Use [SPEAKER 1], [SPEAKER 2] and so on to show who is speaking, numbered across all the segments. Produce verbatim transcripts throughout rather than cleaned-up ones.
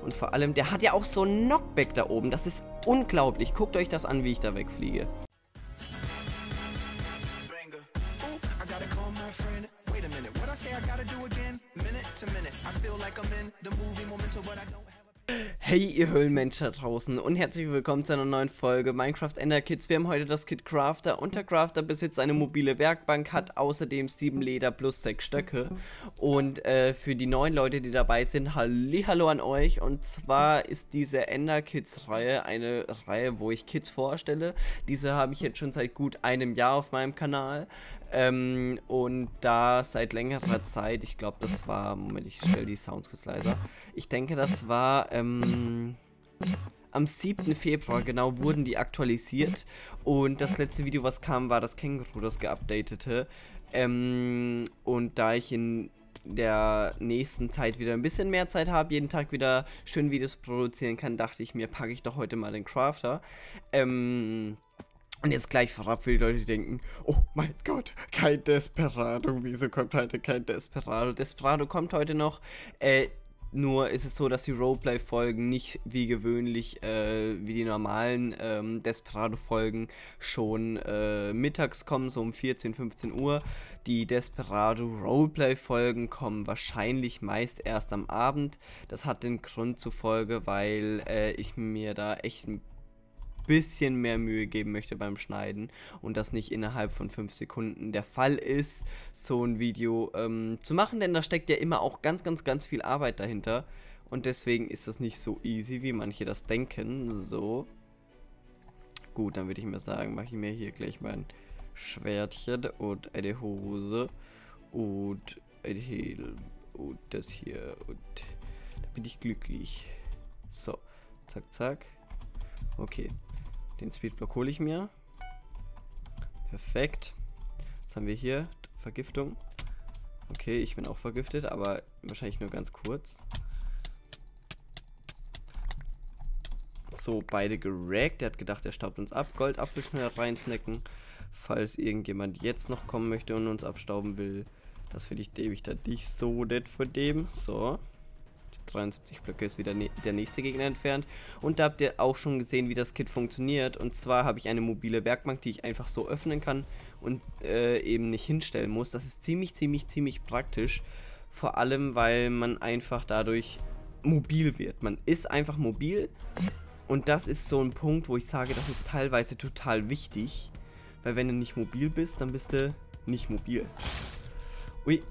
[SPEAKER 1] Und vor allem, der hat ja auch so ein Knockback da oben. Das ist unglaublich. Guckt euch das an, wie ich da wegfliege. Hey ihr Höhlenmenschen da draußen und herzlich willkommen zu einer neuen Folge Minecraft Ender Kids. Wir haben heute das Kit Crafter und der Crafter besitzt eine mobile Werkbank, hat außerdem sieben Leder plus sechs Stöcke. Und äh, für die neuen Leute, die dabei sind, hallihallo an euch. Und zwar ist diese Ender Kids Reihe eine Reihe, wo ich Kids vorstelle. Diese habe ich jetzt schon seit gut einem Jahr auf meinem Kanal. Ähm, und da seit längerer Zeit, ich glaube das war, Moment, ich stelle die Sounds kurz leiser. Ich denke das war, ähm, am siebten Februar genau wurden die aktualisiert. Und das letzte Video, was kam, war das Känguru, das geupdatete. Ähm, und da ich in der nächsten Zeit wieder ein bisschen mehr Zeit habe, jeden Tag wieder schön Videos produzieren kann, dachte ich mir, packe ich doch heute mal den Crafter. Ähm... Und jetzt gleich vorab für die Leute, die denken, oh mein Gott, kein Desperado, wieso kommt heute kein Desperado? Desperado kommt heute noch, äh, nur ist es so, dass die Roleplay-Folgen nicht wie gewöhnlich, äh, wie die normalen ähm, Desperado-Folgen schon äh, mittags kommen, so um vierzehn, fünfzehn Uhr. Die Desperado-Roleplay-Folgen kommen wahrscheinlich meist erst am Abend. Das hat den Grund zufolge, weil äh, ich mir da echt ein bisschen mehr Mühe geben möchte beim Schneiden und das nicht innerhalb von fünf Sekunden der Fall ist, so ein Video ähm, zu machen, denn da steckt ja immer auch ganz, ganz, ganz viel Arbeit dahinter und deswegen ist das nicht so easy, wie manche das denken. So, gut, dann würde ich mir sagen, mache ich mir hier gleich mein Schwertchen und eine Hose und ein Helm und das hier und da bin ich glücklich. So, zack, zack. Okay. Den Speedblock hole ich mir. Perfekt. Was haben wir hier? Vergiftung. Okay, ich bin auch vergiftet, aber wahrscheinlich nur ganz kurz. So, beide gerackt. Der hat gedacht, er staubt uns ab. Goldapfel schnell reinsnacken. Falls irgendjemand jetzt noch kommen möchte und uns abstauben will. Das finde ich dämlich dann nicht so nett von dem. So. dreiundsiebzig Blöcke ist wieder ne der nächste Gegner entfernt. Und da habt ihr auch schon gesehen, wie das Kit funktioniert. Und zwar habe ich eine mobile Werkbank, die ich einfach so öffnen kann und äh, eben nicht hinstellen muss. Das ist ziemlich, ziemlich, ziemlich praktisch. Vor allem, weil man einfach dadurch mobil wird. Man ist einfach mobil. Und das ist so ein Punkt, wo ich sage, das ist teilweise total wichtig. Weil wenn du nicht mobil bist, dann bist du nicht mobil. Ui.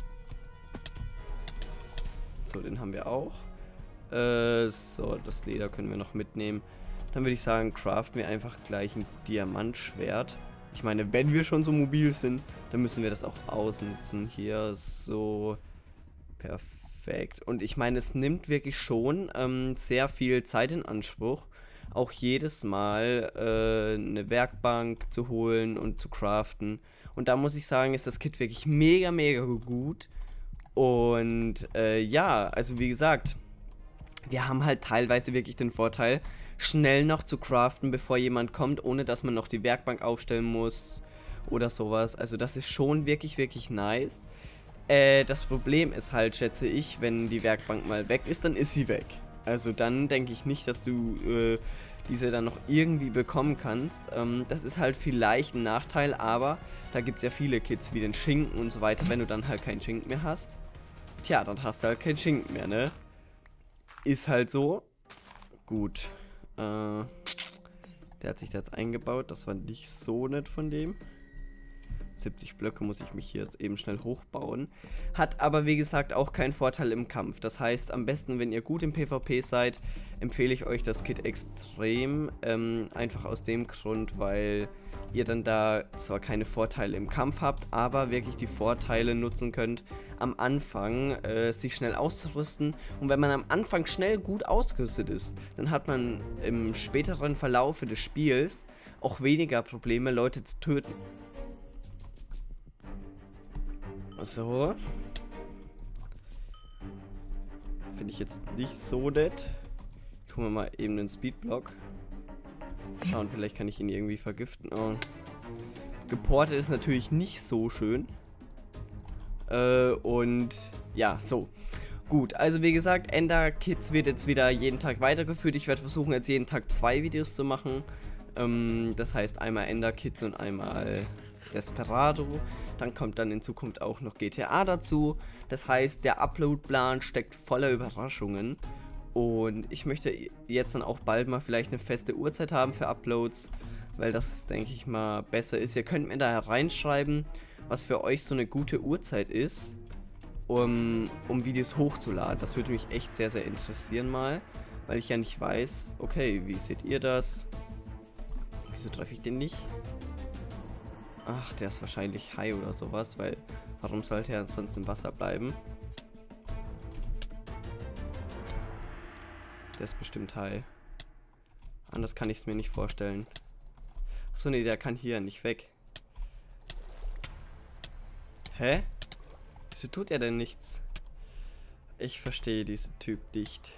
[SPEAKER 1] So, den haben wir auch. Äh, so, das Leder können wir noch mitnehmen. Dann würde ich sagen, craften wir einfach gleich ein Diamantschwert. Ich meine, wenn wir schon so mobil sind, dann müssen wir das auch ausnutzen. Hier, so. Perfekt. Und ich meine, es nimmt wirklich schon ähm, sehr viel Zeit in Anspruch, auch jedes Mal äh, eine Werkbank zu holen und zu craften. Und da muss ich sagen, ist das Kit wirklich mega, mega gut. Und äh, ja, also wie gesagt, wir haben halt teilweise wirklich den Vorteil, schnell noch zu craften, bevor jemand kommt, ohne dass man noch die Werkbank aufstellen muss oder sowas. Also das ist schon wirklich, wirklich nice. Äh, das Problem ist halt, schätze ich, wenn die Werkbank mal weg ist, dann ist sie weg. Also dann denke ich nicht, dass du äh, diese dann noch irgendwie bekommen kannst. Ähm, das ist halt vielleicht ein Nachteil, aber da gibt es ja viele Kits wie den Schinken und so weiter, wenn du dann halt keinen Schinken mehr hast. Tja, dann hast du halt keinen Schinken mehr, ne? Ist halt so. Gut. Äh, der hat sich da jetzt eingebaut. Das war nicht so nett von dem. siebzig Blöcke muss ich mich hier jetzt eben schnell hochbauen. Hat aber, wie gesagt, auch keinen Vorteil im Kampf. Das heißt, am besten, wenn ihr gut im PvP seid, empfehle ich euch das Kit extrem. Ähm, einfach aus dem Grund, weil ihr dann da zwar keine Vorteile im Kampf habt, aber wirklich die Vorteile nutzen könnt, am Anfang äh, sich schnell auszurüsten. Und wenn man am Anfang schnell gut ausgerüstet ist, dann hat man im späteren Verlaufe des Spiels auch weniger Probleme, Leute zu töten. So. Finde ich jetzt nicht so nett. Tun wir mal eben den Speedblock. Schauen, vielleicht kann ich ihn irgendwie vergiften. Oh. Geportet ist natürlich nicht so schön. Äh, und ja, so. Gut, also wie gesagt, Ender Kids wird jetzt wieder jeden Tag weitergeführt. Ich werde versuchen, jetzt jeden Tag zwei Videos zu machen. Ähm, das heißt einmal Ender Kids und einmal Desperado. Dann kommt dann in Zukunft auch noch G T A dazu. Das heißt, der Upload-Plan steckt voller Überraschungen. Und ich möchte jetzt dann auch bald mal vielleicht eine feste Uhrzeit haben für Uploads, weil das, denke ich mal, besser ist. Ihr könnt mir da reinschreiben, was für euch so eine gute Uhrzeit ist, um, um Videos hochzuladen. Das würde mich echt sehr, sehr interessieren mal, weil ich ja nicht weiß, okay, wie seht ihr das? Wieso treffe ich den nicht? Ach, der ist wahrscheinlich high oder sowas, weil warum sollte er sonst im Wasser bleiben? Der ist bestimmt high. Anders kann ich es mir nicht vorstellen. Achso, nee, der kann hier nicht weg. Hä? Wieso tut er denn nichts? Ich verstehe diesen Typ nicht.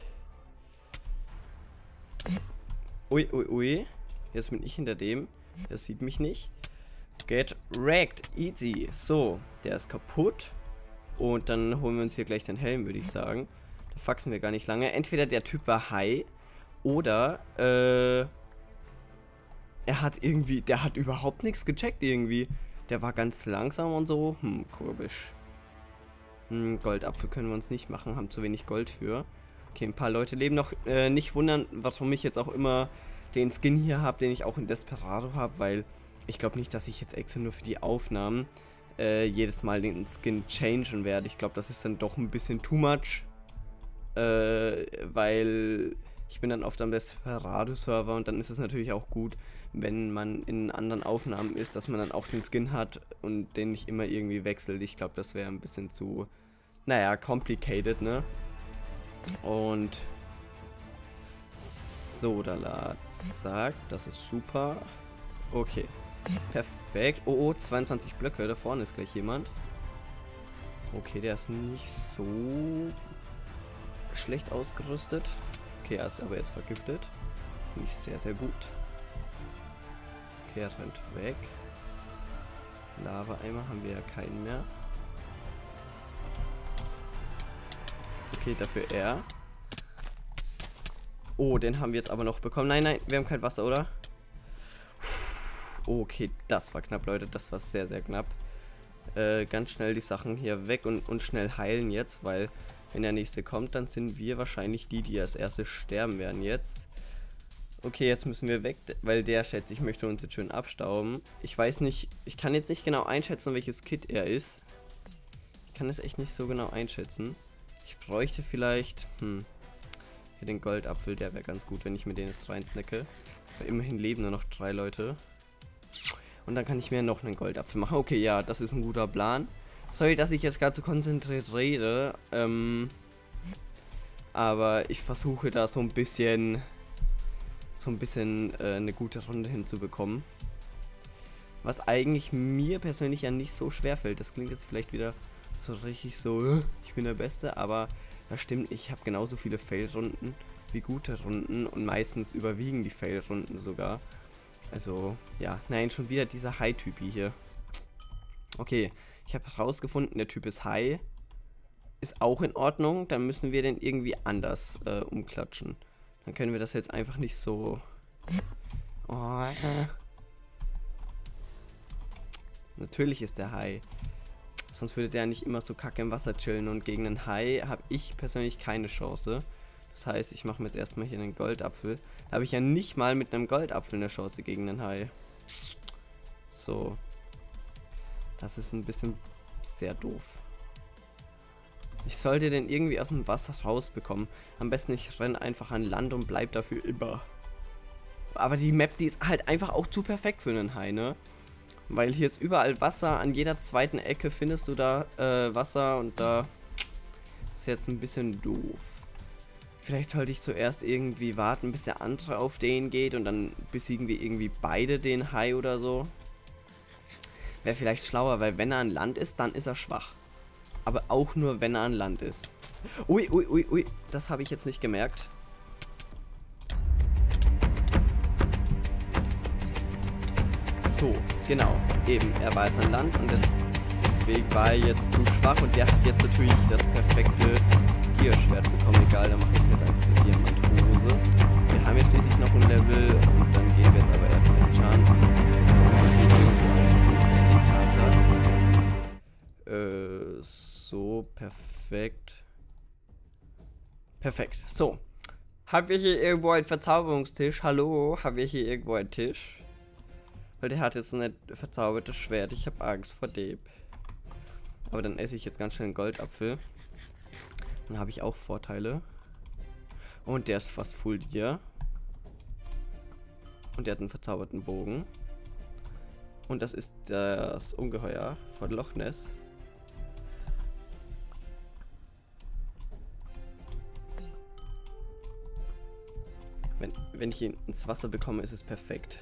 [SPEAKER 1] Ui, ui, ui. Jetzt bin ich hinter dem. Der sieht mich nicht. Get wrecked. Easy. So, der ist kaputt. Und dann holen wir uns hier gleich den Helm, würde ich sagen. Da faxen wir gar nicht lange. Entweder der Typ war high oder äh, er hat irgendwie, der hat überhaupt nichts gecheckt irgendwie. Der war ganz langsam und so. Hm, komisch. Hm, Goldapfel können wir uns nicht machen, haben zu wenig Gold für. Okay, ein paar Leute leben noch. Äh, nicht wundern, warum ich jetzt auch immer den Skin hier habe, den ich auch in Desperado habe, weil ich glaube nicht, dass ich jetzt extra nur für die Aufnahmen äh, jedes Mal den Skin changen werde. Ich glaube, das ist dann doch ein bisschen too much. Äh, weil ich bin dann oft am Desperado-Server und dann ist es natürlich auch gut, wenn man in anderen Aufnahmen ist, dass man dann auch den Skin hat und den nicht immer irgendwie wechselt. Ich glaube, das wäre ein bisschen zu, naja, complicated, ne? Und so, da zack, das ist super. Okay, perfekt. Oh, oh, zweiundzwanzig Blöcke, da vorne ist gleich jemand. Okay, der ist nicht so schlecht ausgerüstet. Okay, er ist aber jetzt vergiftet. Nicht sehr, sehr gut. Okay, er rennt weg. Lava-Eimer haben wir ja keinen mehr. Okay, dafür er. Oh, den haben wir jetzt aber noch bekommen. Nein, nein, wir haben kein Wasser, oder? Okay, das war knapp, Leute. Das war sehr, sehr knapp. Äh, ganz schnell die Sachen hier weg und, und schnell heilen jetzt, weil wenn der nächste kommt, dann sind wir wahrscheinlich die, die als erste sterben werden jetzt. Okay, jetzt müssen wir weg, weil der schätzt, ich möchte uns jetzt schön abstauben. Ich weiß nicht, ich kann jetzt nicht genau einschätzen, welches Kit er ist. Ich kann es echt nicht so genau einschätzen. Ich bräuchte vielleicht, hm, hier den Goldapfel, der wäre ganz gut, wenn ich mir den jetzt reinsnacke. Weil immerhin leben nur noch drei Leute. Und dann kann ich mir noch einen Goldapfel machen. Okay, ja, das ist ein guter Plan. Sorry, dass ich jetzt gerade so konzentriert rede. Ähm, aber ich versuche da so ein bisschen, so ein bisschen äh, eine gute Runde hinzubekommen. Was eigentlich mir persönlich ja nicht so schwer fällt. Das klingt jetzt vielleicht wieder so richtig so, ich bin der Beste, aber das stimmt, ich habe genauso viele Fail-Runden wie gute Runden und meistens überwiegen die Fail-Runden sogar. Also, ja, nein, schon wieder dieser High-Typi hier. Okay, ich habe herausgefunden, der Typ ist High. Ist auch in Ordnung, dann müssen wir den irgendwie anders äh, umklatschen. Dann können wir das jetzt einfach nicht so... Oh, äh. Natürlich ist der High. Sonst würde der nicht immer so kacke im Wasser chillen und gegen einen Hai habe ich persönlich keine Chance. Das heißt, ich mache mir jetzt erstmal hier einen Goldapfel. Da habe ich ja nicht mal mit einem Goldapfel eine Chance gegen einen Hai. So. Das ist ein bisschen sehr doof. Ich sollte den irgendwie aus dem Wasser rausbekommen. Am besten ich renne einfach an Land und bleib dafür immer. Aber die Map, die ist halt einfach auch zu perfekt für einen Hai, ne? Weil hier ist überall Wasser, an jeder zweiten Ecke findest du da äh, Wasser und da ist jetzt ein bisschen doof. Vielleicht sollte ich zuerst irgendwie warten, bis der andere auf den geht und dann besiegen wir irgendwie beide den Hai oder so. Wäre vielleicht schlauer, weil wenn er an Land ist, dann ist er schwach. Aber auch nur, wenn er an Land ist. Ui, ui, ui, ui, das habe ich jetzt nicht gemerkt. So, genau, eben, er war jetzt an Land und deswegen war er jetzt zu schwach und der hat jetzt natürlich das perfekte Dia-Schwert bekommen. Egal, dann mache ich jetzt einfach eine Diamanthose. Wir haben ja schließlich noch ein Level und dann gehen wir jetzt aber erstmal enchanten. Äh, so, perfekt. Perfekt, so. Haben wir hier irgendwo einen Verzauberungstisch? Hallo? Haben wir hier irgendwo einen Tisch? Weil der hat jetzt ein verzaubertes Schwert. Ich habe Angst vor dem. Aber dann esse ich jetzt ganz schnell einen Goldapfel. Dann habe ich auch Vorteile. Und der ist fast full Dia. Und der hat einen verzauberten Bogen. Und das ist das Ungeheuer von Loch Ness. Wenn, wenn ich ihn ins Wasser bekomme, ist es perfekt.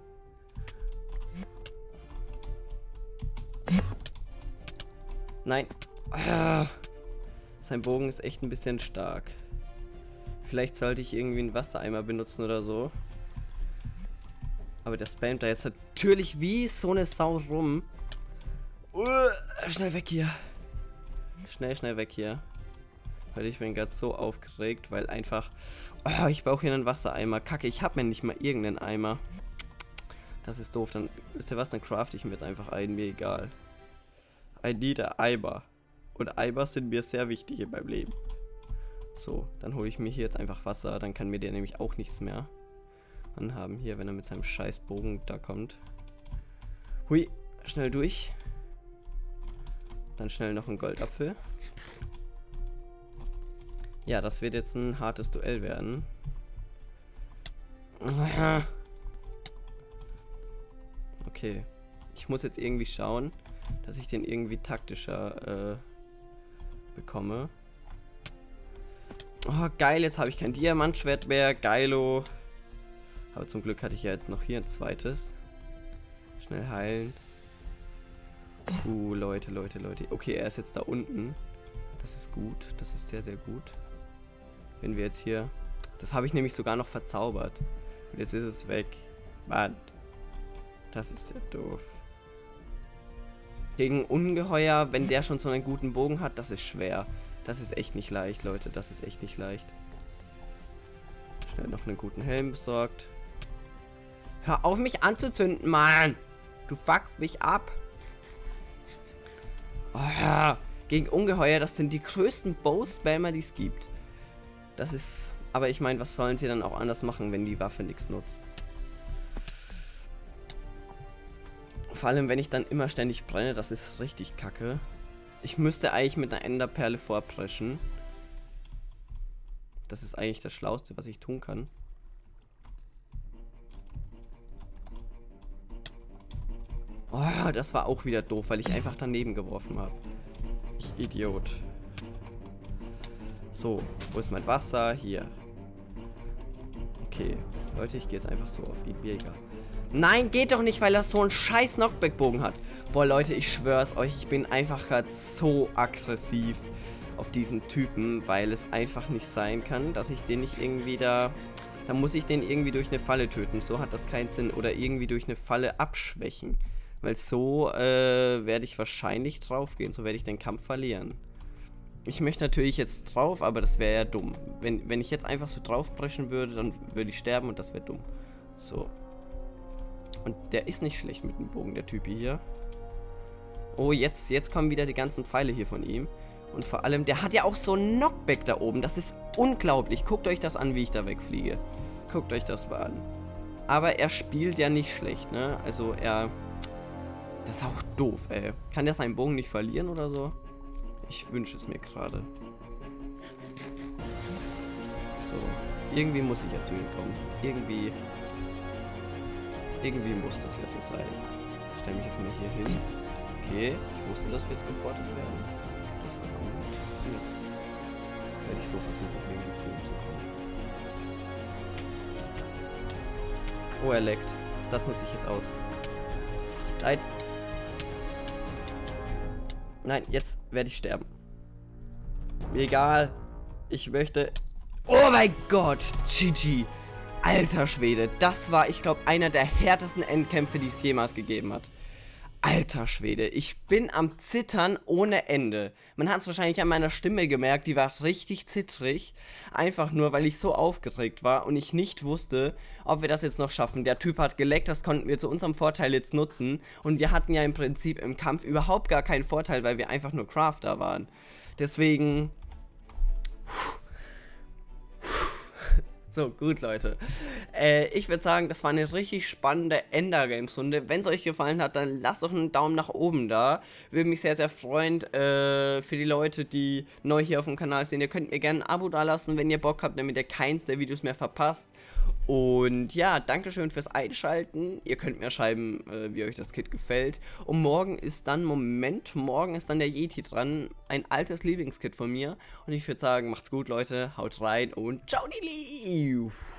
[SPEAKER 1] Nein. Ah, sein Bogen ist echt ein bisschen stark. Vielleicht sollte ich irgendwie einen Wassereimer benutzen oder so. Aber der spammt da jetzt natürlich wie so eine Sau rum. Uh, schnell weg hier. Schnell, schnell weg hier. Weil ich bin gerade so aufgeregt, weil einfach... Oh, ich brauche hier einen Wassereimer. Kacke, ich habe mir nicht mal irgendeinen Eimer. Das ist doof. Dann, wisst ihr was, dann crafte ich mir jetzt einfach einen. Mir egal. I need a Eimer. Und Eimer sind mir sehr wichtig in meinem Leben. So, dann hole ich mir hier jetzt einfach Wasser. Dann kann mir der nämlich auch nichts mehr anhaben. Hier, wenn er mit seinem scheiß Bogen da kommt. Hui, schnell durch. Dann schnell noch ein Goldapfel. Ja, das wird jetzt ein hartes Duell werden. Okay. Ich muss jetzt irgendwie schauen, dass ich den irgendwie taktischer äh, bekomme. Oh, geil, jetzt habe ich kein Diamantschwert mehr. Geilo. Aber zum Glück hatte ich ja jetzt noch hier ein zweites. Schnell heilen. Uh, Leute, Leute, Leute. Okay, er ist jetzt da unten. Das ist gut. Das ist sehr, sehr gut. Wenn wir jetzt hier... Das habe ich nämlich sogar noch verzaubert. Und jetzt ist es weg. Mann. Das ist ja doof. Gegen Ungeheuer, wenn der schon so einen guten Bogen hat, das ist schwer. Das ist echt nicht leicht, Leute. Das ist echt nicht leicht. Schnell noch einen guten Helm besorgt. Hör auf, mich anzuzünden, Mann! Du fuckst mich ab. Oh, ja. Gegen Ungeheuer, das sind die größten Bow-Spammer, die es gibt. Das ist... Aber ich meine, was sollen sie dann auch anders machen, wenn die Waffe nichts nutzt? Vor allem, wenn ich dann immer ständig brenne, das ist richtig kacke. Ich müsste eigentlich mit einer Enderperle vorpreschen. Das ist eigentlich das Schlauste, was ich tun kann. Oh, das war auch wieder doof, weil ich einfach daneben geworfen habe. Ich Idiot. So, wo ist mein Wasser? Hier. Okay, Leute, ich gehe jetzt einfach so auf ihn. Mir egal. Nein, geht doch nicht, weil er so einen scheiß Knockback-Bogen hat. Boah, Leute, ich schwör's euch, ich bin einfach gerade so aggressiv auf diesen Typen, weil es einfach nicht sein kann, dass ich den nicht irgendwie da... Da muss ich den irgendwie durch eine Falle töten. So hat das keinen Sinn. Oder irgendwie durch eine Falle abschwächen. Weil so äh, werde ich wahrscheinlich drauf gehen. So werde ich den Kampf verlieren. Ich möchte natürlich jetzt drauf, aber das wäre ja dumm. Wenn, wenn ich jetzt einfach so draufbrechen würde, dann würde ich sterben und das wäre dumm. So. Und der ist nicht schlecht mit dem Bogen, der Typ hier. Oh, jetzt, jetzt kommen wieder die ganzen Pfeile hier von ihm. Und vor allem, der hat ja auch so ein Knockback da oben. Das ist unglaublich. Guckt euch das an, wie ich da wegfliege. Guckt euch das mal an. Aber er spielt ja nicht schlecht, ne? Also er... Das ist auch doof, ey. Kann der seinen Bogen nicht verlieren oder so? Ich wünsche es mir gerade. So. Irgendwie muss ich ja zu ihm kommen. Irgendwie... Irgendwie muss das ja so sein. Ich stelle mich jetzt mal hier hin. Okay, ich wusste, dass wir jetzt geportet werden. Das war gut. Jetzt werde ich so versuchen, irgendwie zu ihm zu kommen. Oh, er leckt. Das nutze ich jetzt aus. Nein. Nein, jetzt werde ich sterben. Mir egal. Ich möchte... Oh mein Gott, G G. Alter Schwede, das war, ich glaube, einer der härtesten Endkämpfe, die es jemals gegeben hat. Alter Schwede, ich bin am Zittern ohne Ende. Man hat es wahrscheinlich an meiner Stimme gemerkt, die war richtig zittrig. Einfach nur, weil ich so aufgeregt war und ich nicht wusste, ob wir das jetzt noch schaffen. Der Typ hat geleckt, das konnten wir zu unserem Vorteil jetzt nutzen. Und wir hatten ja im Prinzip im Kampf überhaupt gar keinen Vorteil, weil wir einfach nur Crafter waren. Deswegen... So, gut, Leute. Äh, ich würde sagen, das war eine richtig spannende Ender-Games-Runde. Wenn es euch gefallen hat, dann lasst doch einen Daumen nach oben da. Würde mich sehr, sehr freuen. Äh, für die Leute, die neu hier auf dem Kanal sind, ihr könnt mir gerne ein Abo da lassen, wenn ihr Bock habt, damit ihr keins der Videos mehr verpasst. Und ja, Dankeschön fürs Einschalten. Ihr könnt mir schreiben, äh, wie euch das Kit gefällt. Und morgen ist dann, Moment, morgen ist dann der Yeti dran. Ein altes Lieblingskit von mir. Und ich würde sagen, macht's gut, Leute. Haut rein und ciao, die Lieb.